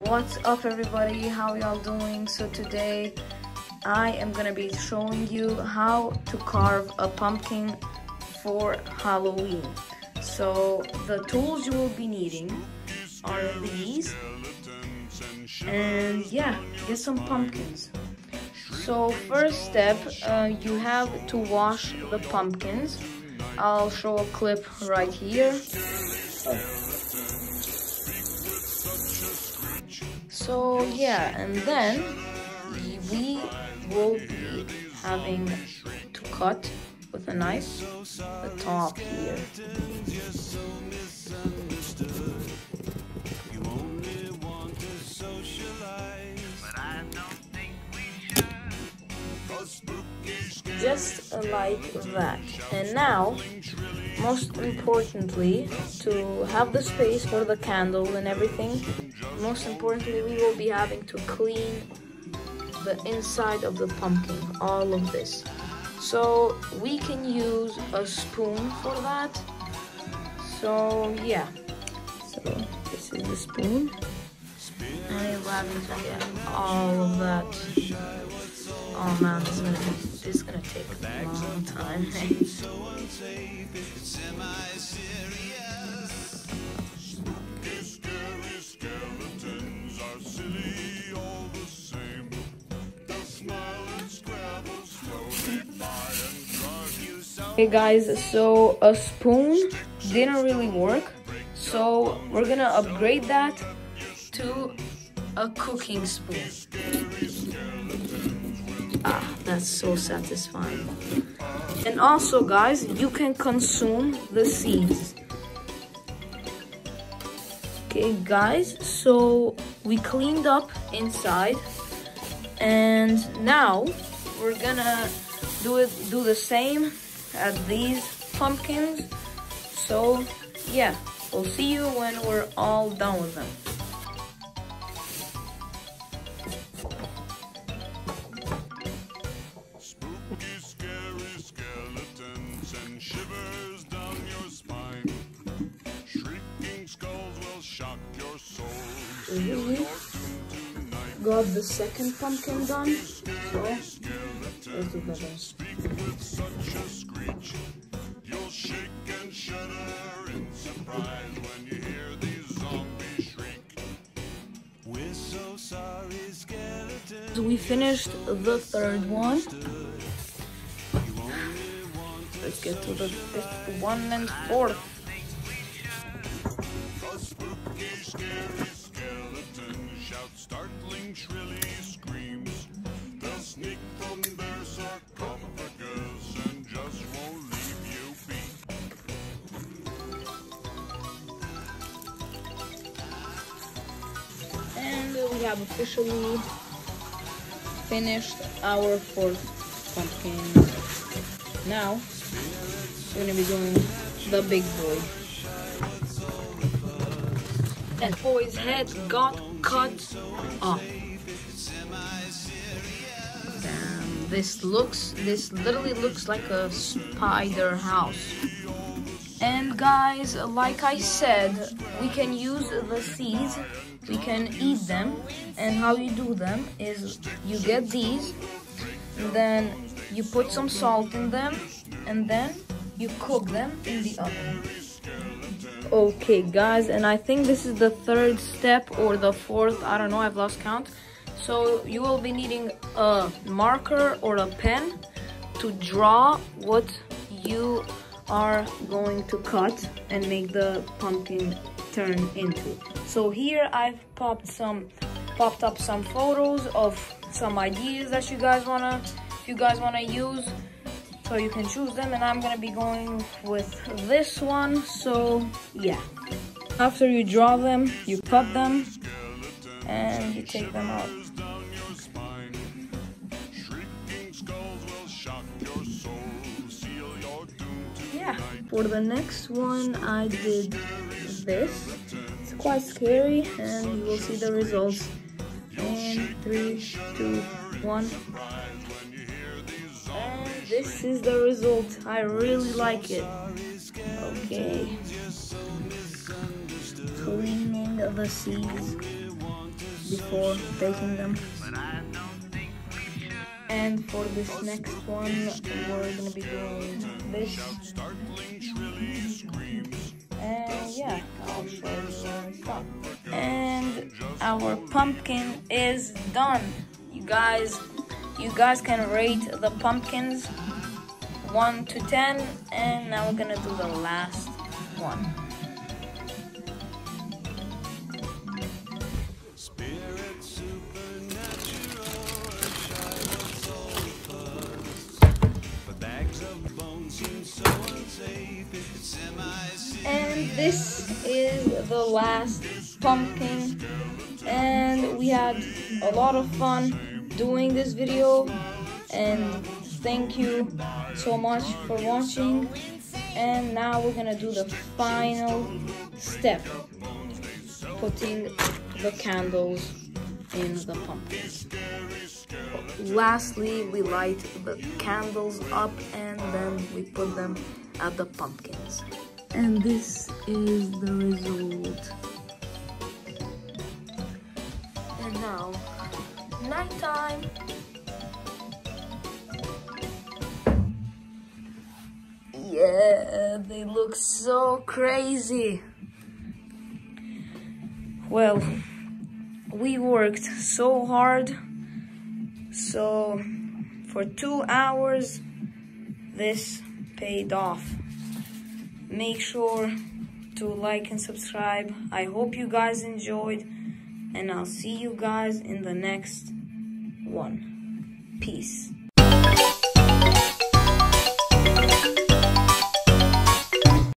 What's up everybody, how y'all doing? So today I am gonna be showing you how to carve a pumpkin for Halloween. So the tools you will be needing are these, and yeah, get some pumpkins. So first step, you have to wash the pumpkins. I'll show a clip right here. So yeah, and then we will be having to cut with a knife the top here. Just like that. And now, most importantly, to have the space for the candle and everything, most importantly, we will be having to clean the inside of the pumpkin, all of this. So we can use a spoon for that. So yeah, so this is the spoon, and we're having to get all of that. Oh man, this is gonna take a long time. Okay guys, so a spoon didn't really work, so we're gonna upgrade that to a cooking spoon. Ah, that's so satisfying. And also guys, you can consume the seeds. Okay guys, so we cleaned up inside, and now we're gonna do the same at these pumpkins. So yeah, we'll see you when we're all done with them. Spooky, scary skeletons and shivers down your spine. Shrieking skulls will shock your soul. Got the second pumpkin done. So let's do that. Speak with such a screech. You'll shake and shudder in surprise when you hear these zombies shriek. We're so sorry, skeletons. So we finished the third one. Let's get to the fifth one and fourth. A spooky, scary skeleton shouts startling, shrilly screams. They'll sneak from their sarcophagus and just won't leave you be. And we have officially finished our fourth pumpkin. Now we're gonna be doing the big boy. That boy's head got cut off. Damn, this literally looks like a spider house. And guys, like I said, we can use the seeds, we can eat them, and how you do them is you get these, and then you put some salt in them, and then you cook them in the oven. Okay guys, and I think this is the third step or the fourth, I don't know, I've lost count. So you will be needing a marker or a pen to draw what you are going to cut and make the pumpkin turn into. So here I've popped up some photos of some ideas that you guys wanna use, so you can choose them, and I'm gonna be going with this one. So yeah, after you draw them, you cut them and you take them out. Yeah, for the next one I did this. It's quite scary, and you will see the results in 3, 2, 1. And this is the result. I really like it. Okay. Cleaning the seeds. before baking them. And for this next one, we're gonna be doing this. And yeah, I'll show you when it's done. And our pumpkin is done. You guys can rate the pumpkins 1 to 10, and now we're gonna do the last one. And this is the last pumpkin, and we had a lot of fun doing this video, and thank you so much for watching. And now we're gonna do the final step, putting the candles in the pumpkins. Lastly, we light the candles up and then we put them at the pumpkins. And this is the result. And now, nighttime. Yeah, they look so crazy. Well, we worked so hard. So for 2 hours, this paid off. Make sure to like and subscribe. I hope you guys enjoyed, and I'll see you guys in the next one. Peace.